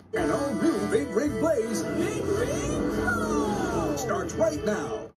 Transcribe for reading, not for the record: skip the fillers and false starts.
An all-new Big Rig Blaze Big Rig Go! starts right now.